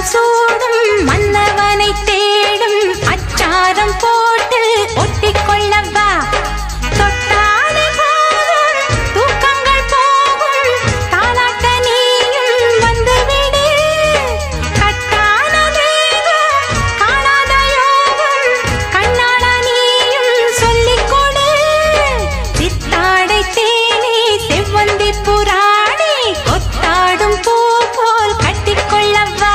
சூடும் மன்னவனை தேடும் அச்சாரம் போட்டு ஒட்டிக்கொள்ளவா தொட்டாலே போதும் தூக்கங்கள் போகும் தாலாட்ட நீயும் வந்துவிடு கட்டான தேகம் காணாத யோகம் கண்ணாட நீயும் சொல்லிக் கொடு சித்தாடை தேனி செவ்வந்தி புராணி கொத்தாடும் பூ போல் கட்டிக்கொள்ளவா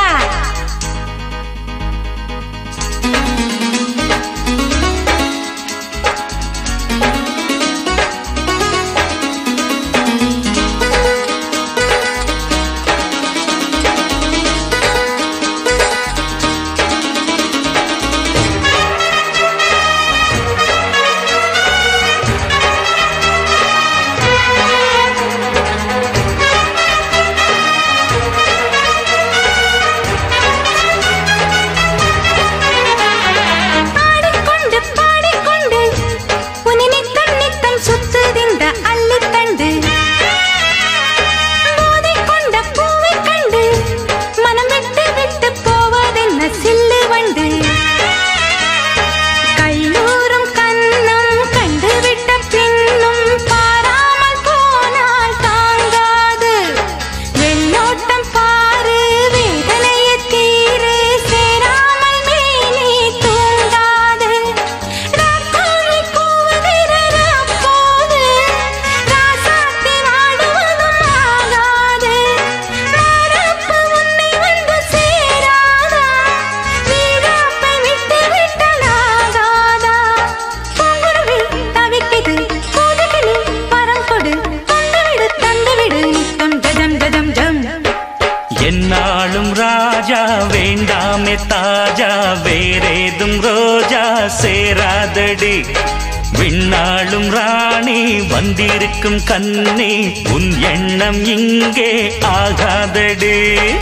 என்னாலும் ராஜா வேண்டாமே தாஜா வேறேதும் ரோஜா சேராதடி விண்ணாளும் ராணி வந்திருக்கும் கண்ணி உன் எண்ணம் இங்கே ஆகாதடி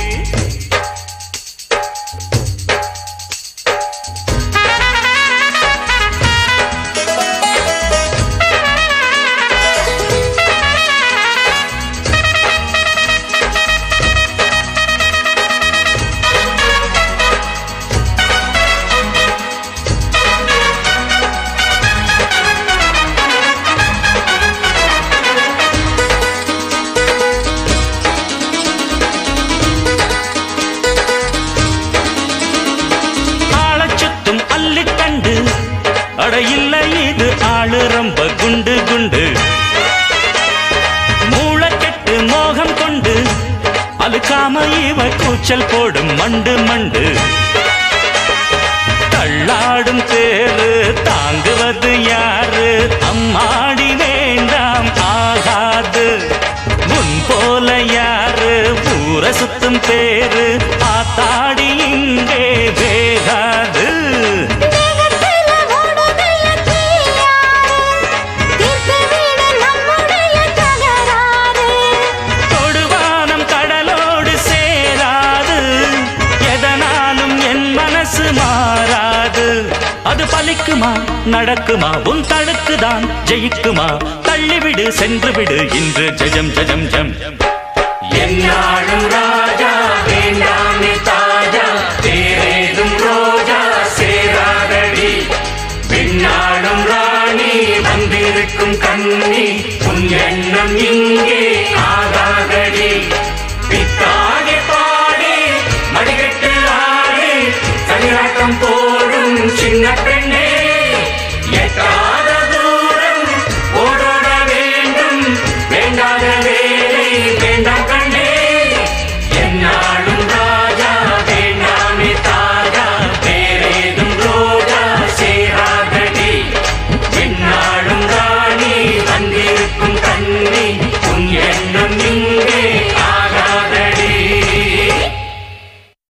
அட இல்ல இது ஆளு ரொம்ப குண்டு குண்டு மூளைக்கெட்டு மோகம் கொண்டு அழுக்காம இவ கூச்சல் போடும் மண்டு மண்டு தள்ளாடும் தேரு தாங்குவது யாரு அம்மாடி வேண்டாம் ஆகாது முன் போல யாரு ஊர சுத்தும் பேரு ஆத்தாடி இங்கே வேகாது மாறாது அது பலிக்குமா நடக்குமா உன் தடுக்குதான் ஜெயிக்குமா தள்ளிவிடு சென்றுவிடு இன்று ஜஜம் ஜஜம் ஜம் என்னாலும் ராஜா வேண்டாமே தாஜா வேறேதும் ரோஜா சேராதடி பின்னாலும் ராணி வந்திருக்கும் கண்ணி உன் எண்ணம் இங்கே ஆகாதடி பித்தாகி பாடி மடிகட்டு ஆடி தனியாட்டம் போடும் சின்ன